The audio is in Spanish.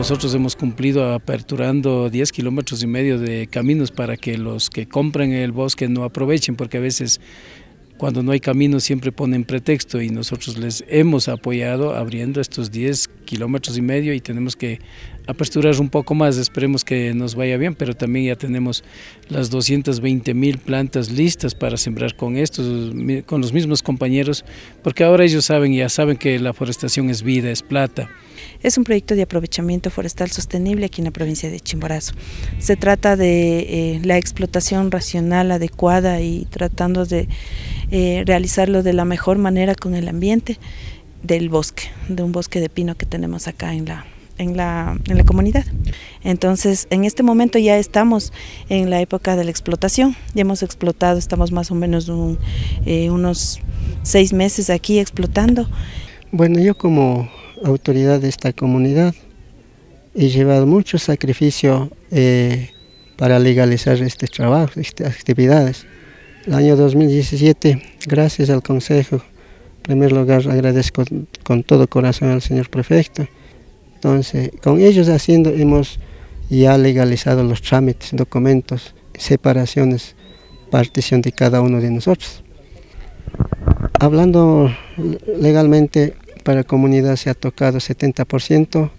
nosotros hemos cumplido aperturando 10,5 kilómetros de caminos para que los que compran el bosque no aprovechen, porque a veces cuando no hay camino siempre ponen pretexto, y nosotros les hemos apoyado abriendo estos 10,5 kilómetros y tenemos que aperturar un poco más. Esperemos que nos vaya bien, pero también ya tenemos las 220,000 plantas listas para sembrar con los mismos compañeros, porque ahora ellos ya saben que la forestación es vida, es plata. Es un proyecto de aprovechamiento forestal sostenible aquí en la provincia de Chimborazo. Se trata de la explotación racional, adecuada, y tratando de realizarlo de la mejor manera con el ambiente del bosque, de un bosque de pino que tenemos acá en la comunidad. Entonces, en este momento ya estamos en la época de la explotación. Ya hemos explotado, estamos más o menos unos 6 meses aquí explotando. Bueno, yo como autoridad de esta comunidad he llevado mucho sacrificio para legalizar este trabajo, estas actividades. El año 2017, gracias al Consejo, en primer lugar agradezco con todo corazón al señor prefecto. Entonces, con ellos hemos ya legalizado los trámites, documentos, separaciones, partición de cada uno de nosotros. Hablando legalmente, para la comunidad se ha tocado 70%,